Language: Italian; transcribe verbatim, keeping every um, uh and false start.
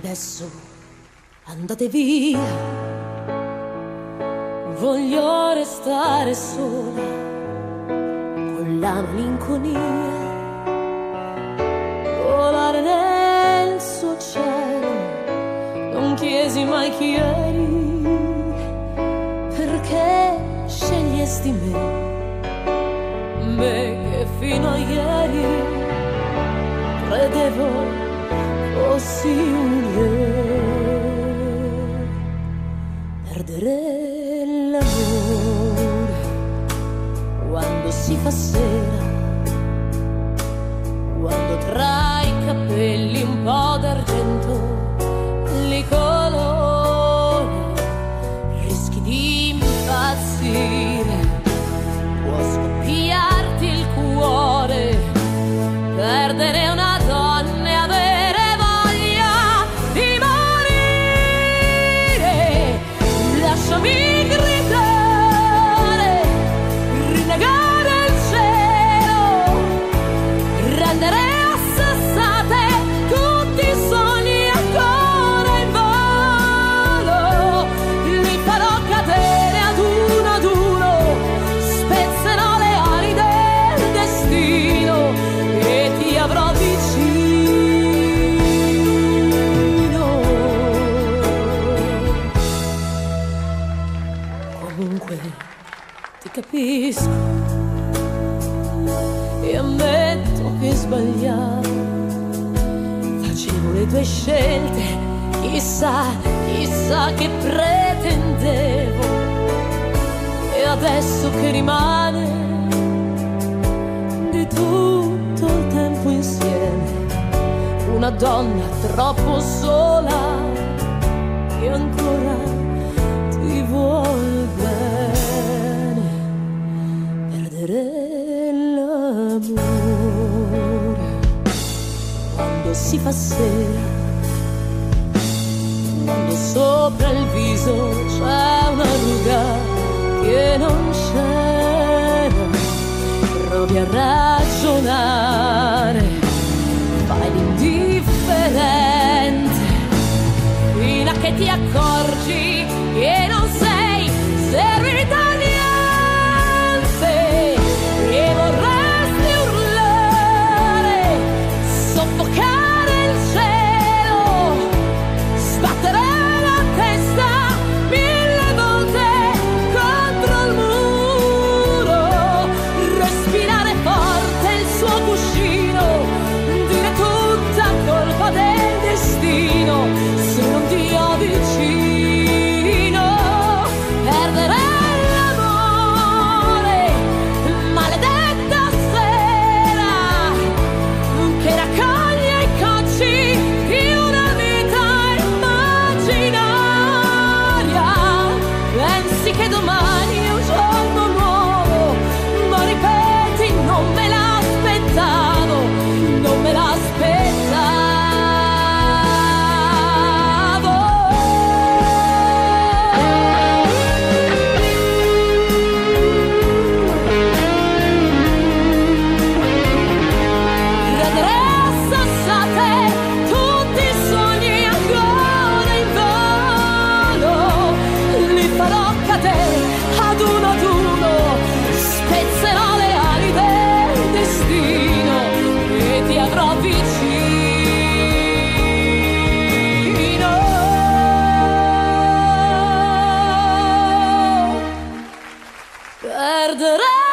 adesso andate via, voglio restare sola con la malinconia, volare nel suo cielo. Non chiesi mai chi eri, perché scegliesti me, me che fino a ieri credevo fossi un re. Perdere l'amore quando si fa sera, quando tra i capelli un po' d'argento li colora, rischi di impazzire, può scoppiarti il cuore, perdere una donna e avere voglia di morire. Lasciami gridare, rinnegare il cielo, rendere assassate tutti i sogni ancora in volo. Li farò cadere ad uno ad uno, spezzerò le ali del destino e ti avrò vicino. Comunque ti capisco e ammetto che sbagliavo, facevo le tue scelte, chissà, chissà che pretendevo. E adesso che rimane di tutto il tempo insieme, una donna troppo sola che ancora ti vuol bene. Perdere l'amore quando si fa sera, quando sopra il viso c'è una ruga che non c'era. Provi a ragionare, fai l'indifferente fino a che ti accorgi che non sei servita a niente e vorresti urlare, soffocare il cielo, sbattere la testa mille volte contro il muro, respirare forte il suo cuscino, dire tutta colpa del destino se non ti ho vicino. Perdere l'amore, maledetta sera che raccoglie i cocci di una vita immaginaria. Pensi che domani è un giorno nuovo, ma ripeti non me l'aspettavo, non me l'aspettavo. Rendere assassate tutti i sogni ancora in volo, li farò cadere ad uno ad uno, spezzerò le ali del destino e ti avrò vicino. Perdere